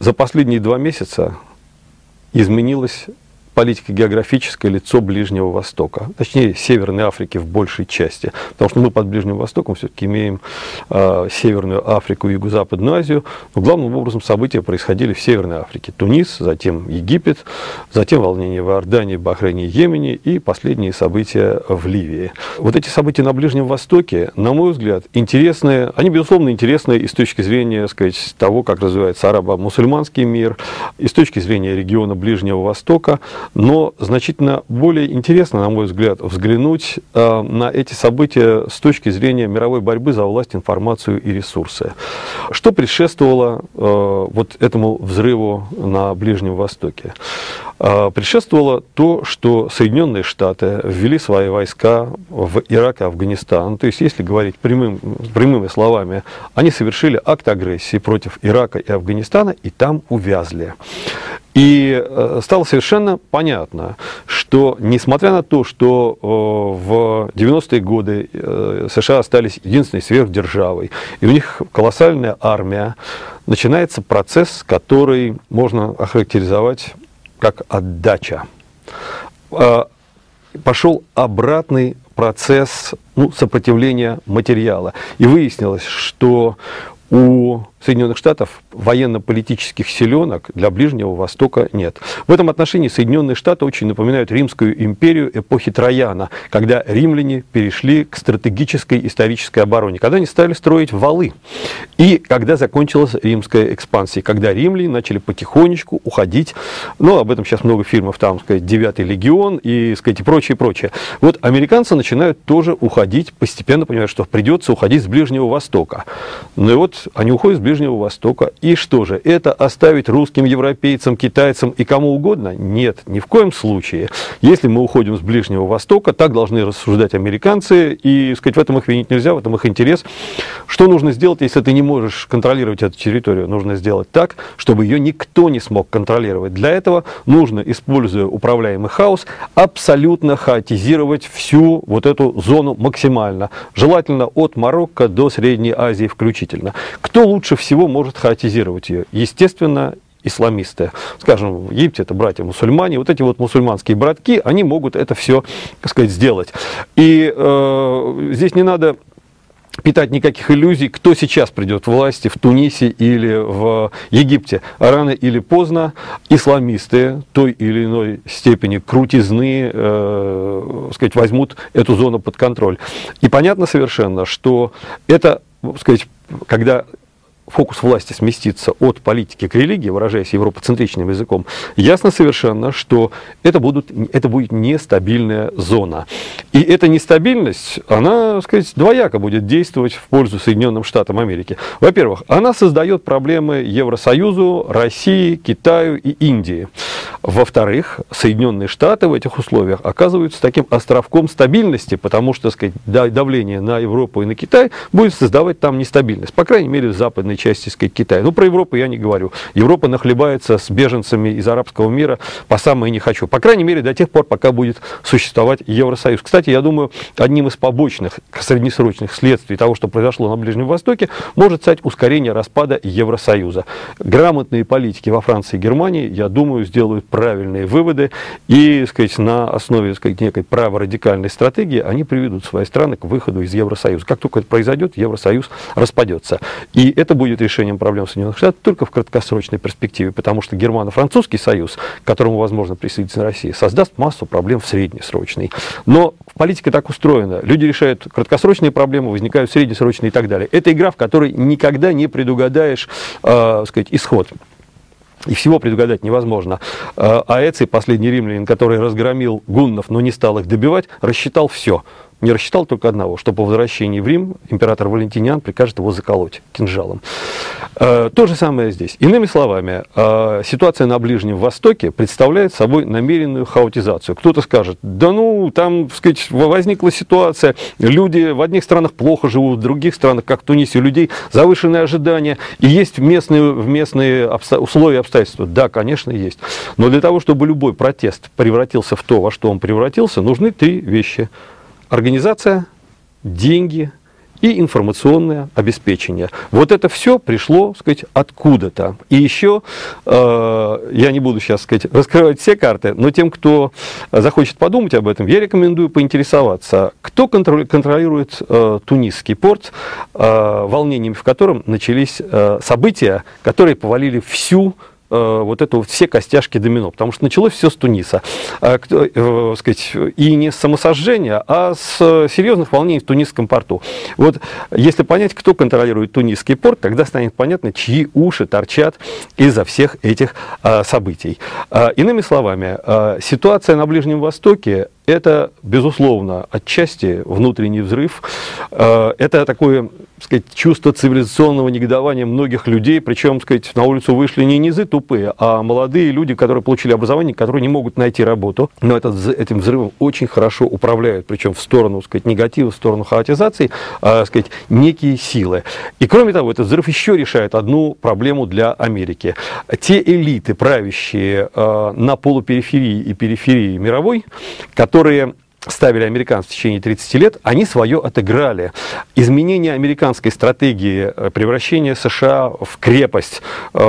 за последние 2 месяца изменилось политико-географическое лицо Ближнего Востока, точнее Северной Африки в большей части, потому что мы под Ближним Востоком все-таки имеем Северную Африку и Юго-Западную Азию, но главным образом события происходили в Северной Африке. Тунис, затем Египет, затем волнения в Иордании, Бахрейне и Йемене и последние события в Ливии. Вот эти события на Ближнем Востоке, на мой взгляд, интересные, они, безусловно, интересны и с точки зрения, так сказать, того, как развивается арабо-мусульманский мир, и с точки зрения региона Ближнего Востока. Но значительно более интересно, на мой взгляд, взглянуть на эти события с точки зрения мировой борьбы за власть, информацию и ресурсы. Что предшествовало вот этому взрыву на Ближнем Востоке? Предшествовало то, что Соединенные Штаты ввели свои войска в Ирак и Афганистан. То есть, если говорить прямыми словами, они совершили акт агрессии против Ирака и Афганистана и там увязли. И стало совершенно понятно, что несмотря на то, что в 90-е годы США остались единственной сверхдержавой, и у них колоссальная армия, начинается процесс, который можно охарактеризовать как отдача. Пошел обратный процесс сопротивления материала. И выяснилось, что у Соединенных Штатов военно-политических силенок для Ближнего Востока нет. В этом отношении Соединенные Штаты очень напоминают Римскую империю эпохи Трояна, когда римляне перешли к стратегической исторической обороне, когда они стали строить валы, и когда закончилась римская экспансия, когда римляне начали потихонечку уходить, об этом сейчас много фильмов, там, сказать, 9-й легион и, сказать, и прочее, прочее. Вот американцы начинают тоже уходить, постепенно понимают, что придется уходить с Ближнего Востока. Ну и вот они уходят с Ближнего Востока. И что же, это оставить русским, европейцам, китайцам и кому угодно? Нет, ни в коем случае. Если мы уходим с Ближнего Востока, так должны рассуждать американцы, и, сказать, в этом их винить нельзя, в этом их интерес. Что нужно сделать, если ты не можешь контролировать эту территорию? Нужно сделать так, чтобы ее никто не смог контролировать. Для этого нужно, используя управляемый хаос, абсолютно хаотизировать всю вот эту зону максимально. Желательно от Марокко до Средней Азии включительно. Кто лучше всего может хаотизировать ее? Естественно, исламисты. Скажем, в Египте это братья-мусульмане. Вот эти вот мусульманские братки, они могут это все, так сказать, сделать. И здесь не надо питать никаких иллюзий, кто сейчас придет к власти в Тунисе или в Египте. Рано или поздно исламисты той или иной степени крутизны, сказать, возьмут эту зону под контроль. И понятно совершенно, что это, сказать, когда фокус власти сместится от политики к религии, выражаясь европоцентричным языком, ясно совершенно, что это будет нестабильная зона. И эта нестабильность, она, так сказать, двояко будет действовать в пользу Соединенным Штатам Америки. Во-первых, она создает проблемы Евросоюзу, России, Китаю и Индии. Во-вторых, Соединенные Штаты в этих условиях оказываются таким островком стабильности, потому что, так сказать, давление на Европу и на Китай будет создавать там нестабильность, по крайней мере, в западной части, сказать, Китая. Про Европу я не говорю. Европа нахлебается с беженцами из арабского мира по самое не хочу. По крайней мере, до тех пор, пока будет существовать Евросоюз. Кстати, я думаю, одним из побочных среднесрочных следствий того, что произошло на Ближнем Востоке, может стать ускорение распада Евросоюза. Грамотные политики во Франции и Германии, я думаю, сделают правильные выводы и, сказать, на основе, сказать, некой праворадикальной стратегии они приведут свои страны к выходу из Евросоюза. Как только это произойдет, Евросоюз распадется. И это будет решением проблем Соединенных Штатов только в краткосрочной перспективе, потому что Германо-Французский союз, к которому, возможно, присоединится Россия, создаст массу проблем в среднесрочной. Но политика так устроена. Люди решают краткосрочные проблемы, возникают среднесрочные и так далее. Это игра, в которой никогда не предугадаешь, сказать, исход. И всего предугадать невозможно. Аэций, последний римлянин, который разгромил гуннов, но не стал их добивать, рассчитал все. Не рассчитал только одного, что по возвращении в Рим император Валентиниан прикажет его заколоть кинжалом. То же самое здесь. Иными словами, ситуация на Ближнем Востоке представляет собой намеренную хаотизацию. Кто-то скажет, да там, так сказать, возникла ситуация, люди в одних странах плохо живут, в других странах, как в Тунисе, у людей завышенные ожидания, и есть местные условия и обстоятельства. Да, конечно, есть. Но для того, чтобы любой протест превратился в то, во что он превратился, нужны три вещи. Организация, деньги и информационное обеспечение. Вот это все пришло, так сказать, откуда-то. И еще, я не буду сейчас, сказать, раскрывать все карты, но тем, кто захочет подумать об этом, я рекомендую поинтересоваться, кто контролирует Тунисский порт, волнениями в котором начались события, которые повалили вот это все костяшки домино, потому что началось все с Туниса. Сказать, и не с самосожжения, а с серьезных волнений в Тунисском порту. Вот если понять, кто контролирует Тунисский порт, тогда станет понятно, чьи уши торчат из-за всех этих событий. Иными словами, ситуация на Ближнем Востоке — это, безусловно, отчасти внутренний взрыв. Это такое, сказать, чувство цивилизационного негодования многих людей. Причем, сказать, на улицу вышли не низы тупые, а молодые люди, которые получили образование, которые не могут найти работу. Но этим взрывом очень хорошо управляют, причем в сторону, сказать, негатива, в сторону хаотизации, сказать, некие силы. И кроме того, этот взрыв еще решает одну проблему для Америки. Те элиты, правящие на полупериферии и периферии мировой, которые ставили американцев в течение 30 лет, они свое отыграли. Изменение американской стратегии превращения США в крепость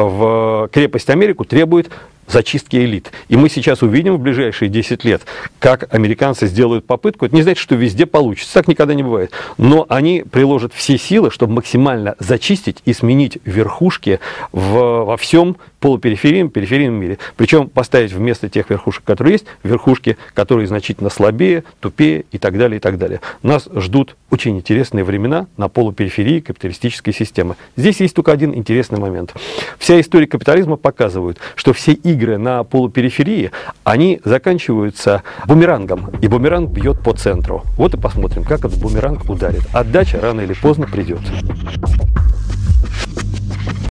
Америку требует зачистки элит. И мы сейчас увидим в ближайшие 10 лет, как американцы сделают попытку. Это не значит, что везде получится. Так никогда не бывает. Но они приложат все силы, чтобы максимально зачистить и сменить верхушки во всем периферийном мире. Причем поставить вместо тех верхушек, которые есть, верхушки, которые значительно слабее, тупее и так далее, и так далее. Нас ждут очень интересные времена на полупериферии капиталистической системы. Здесь есть только один интересный момент. Вся история капитализма показывает, что все игры на полупериферии, они заканчиваются бумерангом, и бумеранг бьет по центру. Вот и посмотрим, как этот бумеранг ударит. Отдача рано или поздно придет.